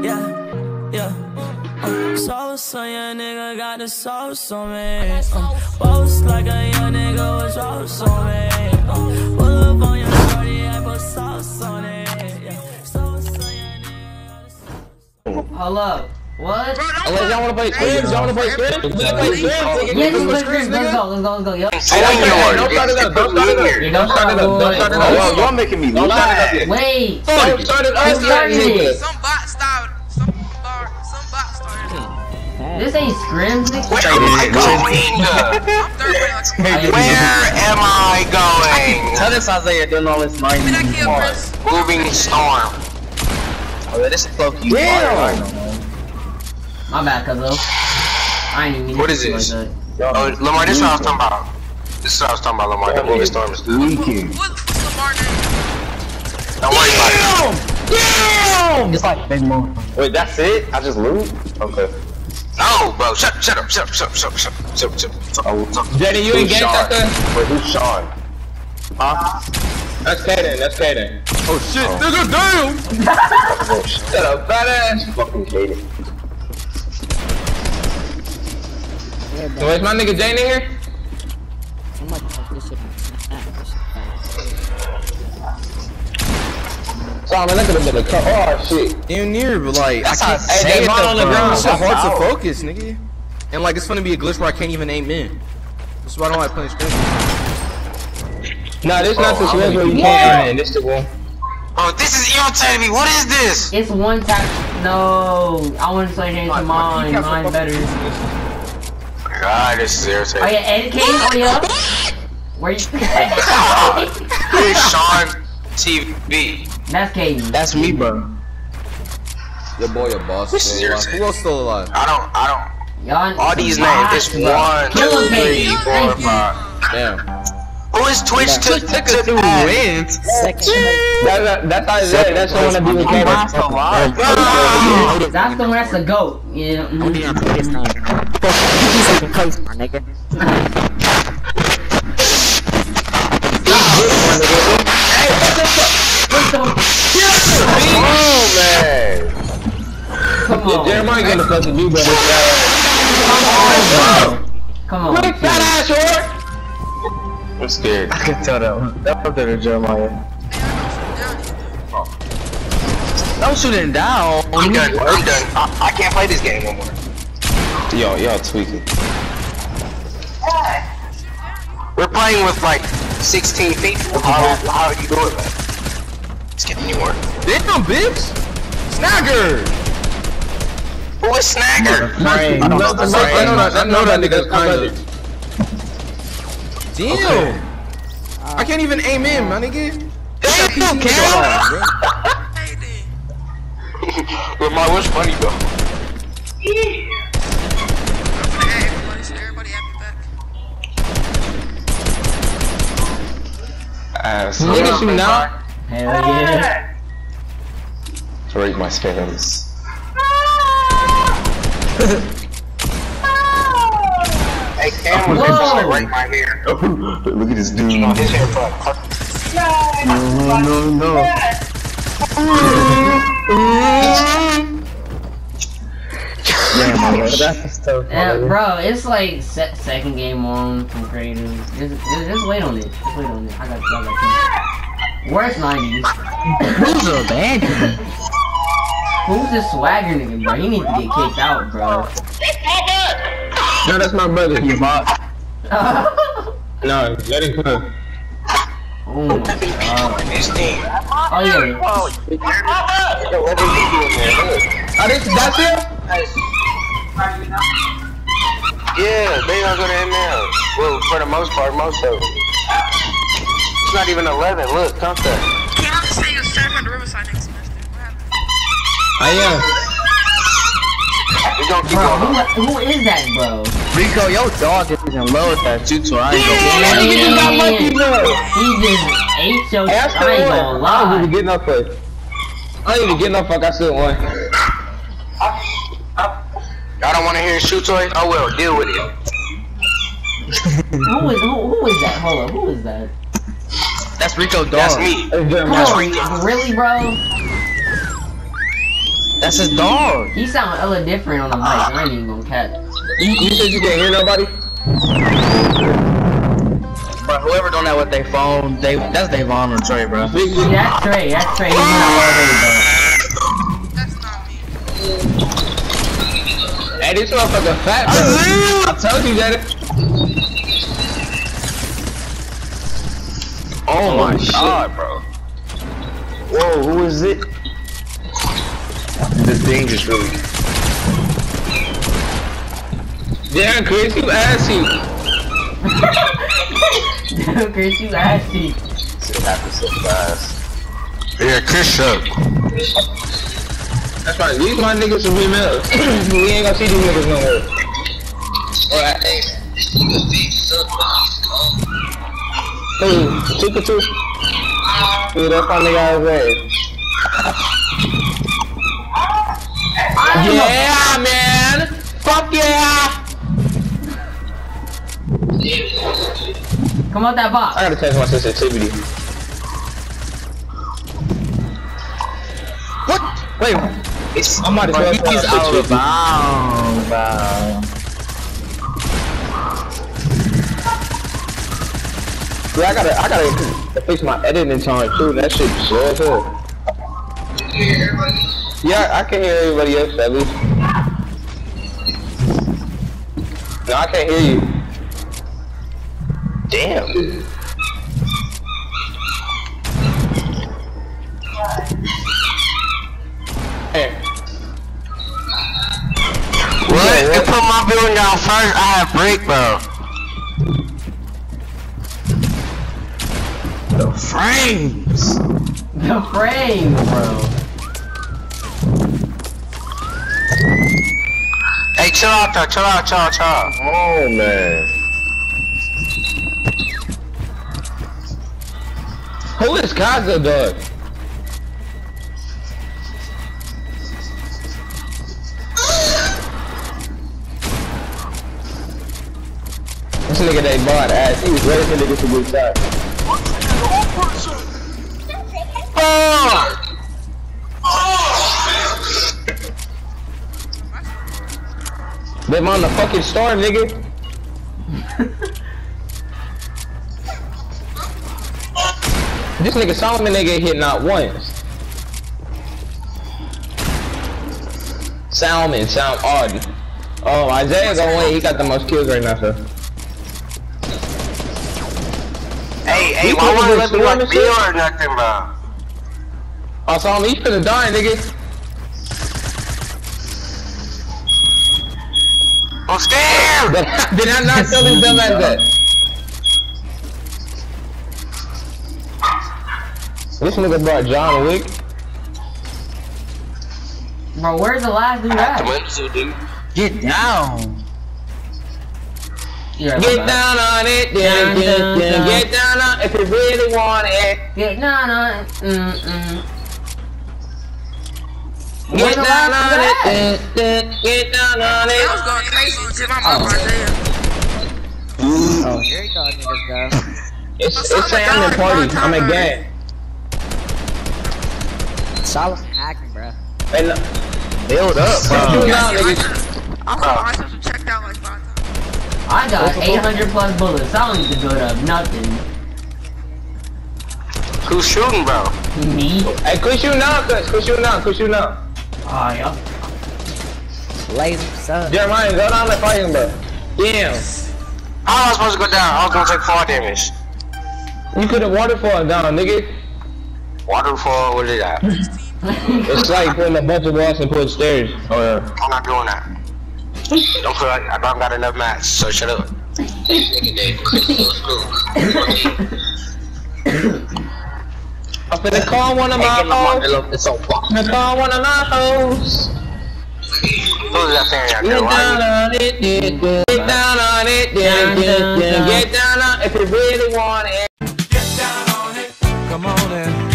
Sauce on your nigga, got the sauce on me. Boast like a young nigga with sauce on me. Pull up on your shorty, I put sauce on it. Sauce on your nigga. Hold up. What? Y'all wanna play Scrims? Y'all wanna play Scrims? Let's play Scrims. Yeah, let's go. Let's go. Yo. Don't start it up. Don't start it up. Y'all making me lose. Wait. Don't start it up. Who started it? Some bot started. This ain't Scrims. Where am I going? Where am I going? Tell this Isaiah doing all this mining. Moving storm. Oh, yeah, this is low key. My bad, cuz though. I ain't even. What is this? Like Oh, Lamar, this is what I was talking about. This is what I was talking about, Lamar. That moving storm is good. What's Lamar name? Don't worry about it. Damn! It's like big move. Wait, that's it? I just loot? Okay. No, bro. Shut up. Jenny, you ain't getting that thing? Wait, who's Sean? Huh? That's Kaden. Oh shit, nigga, damn! Shut up, badass. Fucking Kaden. So is my nigga Jane in here? Sorry, man, that could've been a cut. Oh shit. Damn near, but like, That's I can't how- hey, that on the ground. It's so hard That's to out. focus, nigga. And like, it's gonna be a glitch where I can't even aim in. That's why I don't like playing Scrims. Nah, this not the Scrims where you can't in. This the one. Oh, this is irritating me. What is this? it's one time. No, I want to switch into mine. Mine's better. God, this is irritating. Oh yeah, Ed King. Oh yeah. Where you? Here's Sean TV. That's Kaden. That's me, bro. Your boy, your boss. This is Still alive. irritating. Who else still alive? I don't. Y'all. All these names. It's 1, 2, 3, 4, 5. Damn. Who is Twitch to Took us through wins. That's Isaiah. That's the one that be with Kaden. That's the one. That's the goat. Yeah. Oh man! Come on. Jeremiah gonna fucking do better. Come on. Quick, fat ass whore! I'm scared. I can tell that one. That was better, Jeremiah. Don't shoot it down. I'm done. I can't play this game no more. Y'all tweaking. We're playing with like 16 people. How are you doing that? It's getting anywhere. Damn, bitch. Snagger. Who is Snagger? I don't know. I know that nigga's kind of. Damn. I can't even aim in, my nigga. Damn, Cam. Lamar, what's funny though? Everybody happy back. Nigga shoot now? Hell yeah. To rate my skins. Hey, Cam was just right my hair. Look at this dude. Oh, his hair fuck. No. Yeah, bro, it's like second game on from creators. Just wait on it. Just wait on it. I got you. Where's 90s? Who's a bad? Who's this swagger nigga, bro? He needs to get kicked out, bro. No, that's my brother. He's bot. No, let him come. Oh my god. His team. Oh yeah. That's him? Yeah, they are gonna ML. Well, for the most part, most of them. It's not even 11. Look, contact. Yeah, I'm just saying, it's straight from the Riverside next semester. What happened? I am. We gonna keep Bro, going. who is that, bro? Rico, your dog is in love with that too, so I ain't gonna. You just got lucky, bro. He just ate your Hey, I I still ain't won. gonna I don't lie. even get no fuck. I don't even get no fuck. I still won. Y'all don't want to hear shoot toy? Oh well, deal with it. Who is that? Hold up, who is that? That's Rico dog. That's me. It's Come Jeremiah. on, really, bro? That's his dog. He sound hella different on the mic. I ain't even gonna catch. You said you can't hear nobody? Bro, whoever done that with their phone, that's their Vaughn or Trey, bro. Yeah, that's Trey. That's Trey. He's not all day, bro. That's not me. Hey, this motherfucker fat, bro. I told you that. Oh my god, bro. Whoa, who is it? The dangerous really. Damn, Chris, you assy. Damn, Chris, you assy. Shit happened so fast. Yeah, Chris shook. That's right, these my niggas are females. We ain't gonna see these niggas no more. Alright. Hey, 2 for 2. Dude, that's my nigga out there. Yeah, man! Fuck yeah! Come out that box. I gotta test my sensitivity. What? Wait, I'm about to tell you he's out of bounds. Yeah, I gotta fix my editing time too. That shit slow as hell. Yeah, I can hear everybody else at least. No, I can't hear you. Damn. Hey. What? You put my building down first, I have break, bro. The frames! The frame, bro. Hey, chill out though, chill out. Oh man. Who is Kaza dog? This nigga that bought ass, he was ready to get some good shot. Them on the fucking storm, nigga. This nigga Solomon nigga hit not once. Salmon odd. Oh, Isaiah gonna win. He got the most kills right now, sir. Hey, why won't you let me like feel or nothing, bro? Oh, Solomon, you finna die, nigga. I'm scared! Did I not tell his dumb ass that? This nigga brought John Wick. Bro, where's the last dude at? Get down! Get down on it, then, get down on it if you really want it. Get down on it, Get down on it, get down on it. I was going crazy until my mom Oh, here you go, niggas, go. It's saying I'm in party, I'm in gang. Solid hacking, bro. And build up, bro. I was checked out like 5 times. I got 800 plus bullets. I don't need to build up nothing. Who's shooting, bro? Me? Hey, quit shooting out, quit shooting out. Oh, yeah. Laser son. Jeremiah, go down and fight him, bro. Damn. How was I supposed to go down? I was gonna take 4 damage. You could have waterfall down, nigga. Waterfall, what is that? It's like putting a bunch of walls and put stairs. Oh yeah. I'm not doing that. Don't feel like I don't got enough mats, so shut up. I'm finna call one of my hoes. I'm finna call one of my hoes. Who's that thing out there? Get down on it, get down on it, get down on it if you really want it. Get down on it. Come on in.